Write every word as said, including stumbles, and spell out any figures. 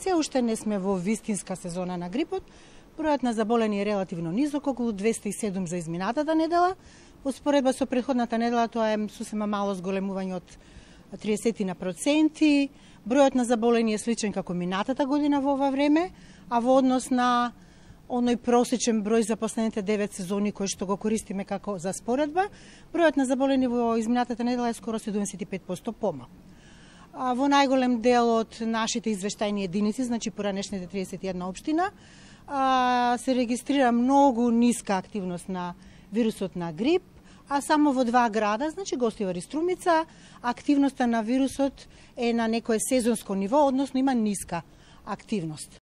Се уште не сме во вистинска сезона на грипот. Бројот на заболени е релативно низок, околу двесте и седум за изминатата недела. Во споредба со претходната недела тоа е сосема мало зголемување од триесет на проценти. Бројот на заболени е сличен како минатата година во ова време, а во однос на оној просечен број за последните девет сезони кои што го користиме како за споредба, бројот на заболени во изминатата недела е скоро седумдесет и пет проценти помал. А во најголем дел од нашите извештајни единици, значи поранешните триесет и една општина, а, се регистрира многу ниска активност на вирусот на грип, а само во два града, значи Гостивар и Струмица, активноста на вирусот е на некое сезонско ниво, односно има ниска активност.